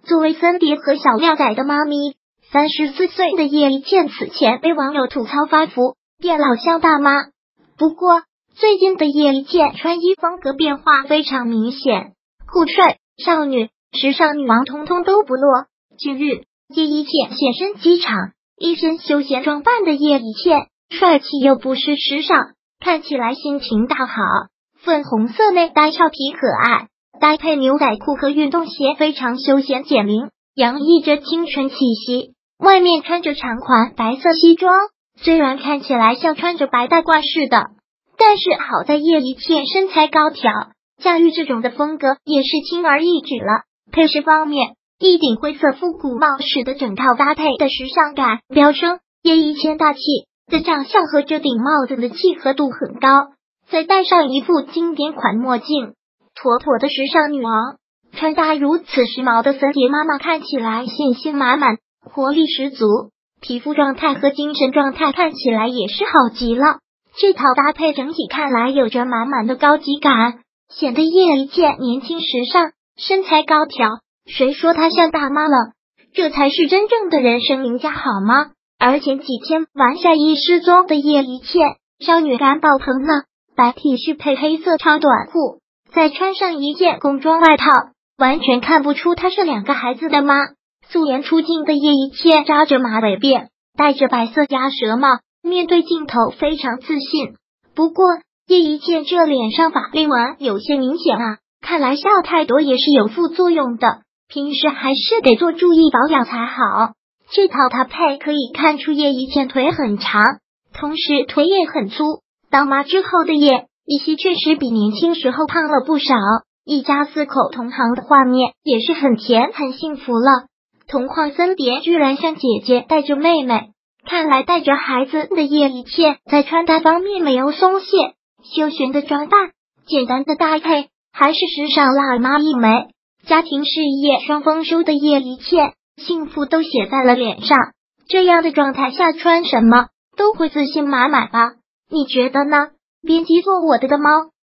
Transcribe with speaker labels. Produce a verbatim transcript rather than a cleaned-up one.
Speaker 1: 作为森碟和小靓仔的妈咪，三十四岁的叶一茜此前被网友吐槽发福，变老像大妈。不过，最近的叶一茜穿衣风格变化非常明显，酷帅、少女、时尚女王通通都不落。近日，叶一茜现身机场，一身休闲装扮的叶一茜，帅气又不失时尚，看起来心情大好。粉红色内搭俏皮可爱，搭配牛仔裤和运动鞋，非常休闲减龄，洋溢着清纯气息。外面穿着长款白色西装，虽然看起来像穿着白大褂似的，但是好在叶一茜身材高挑，驾驭这种的风格也是轻而易举了。配饰方面，一顶灰色复古帽使得整套搭配的时尚感飙升。叶一茜大气的长相和这顶帽子的契合度很高，再戴上一副经典款墨镜，妥妥的时尚女王。穿搭如此时髦的森碟妈妈看起来信心满满，活力十足，皮肤状态和精神状态看起来也是好极了。这套搭配整体看来有着满满的高级感，显得叶一茜年轻时尚，身材高挑。谁说她像大妈了？这才是真正的人生赢家好吗？而前几天玩下一失踪的叶一茜，少女感爆棚了，白 T 恤配黑色长短裤，再穿上一件工装外套，完全看不出她是两个孩子的妈。素颜出镜的叶一茜扎着马尾辫，戴着白色鸭舌帽，面对镜头非常自信。不过叶一茜这脸上法令纹有些明显啊，看来笑太多也是有副作用的，平时还是得多注意保养才好。这套搭配可以看出叶一茜腿很长，同时腿也很粗。当妈之后的叶一茜确实比年轻时候胖了不少，一家四口同行的画面也是很甜很幸福了。同框森碟居然像姐姐带着妹妹，看来带着孩子的叶一茜在穿搭方面没有松懈，休闲的装扮，简单的搭配，还是时尚辣妈一枚。家庭事业双丰收的叶一茜，幸福都写在了脸上，这样的状态下穿什么都会自信满满吧？你觉得呢？编辑做我的的猫。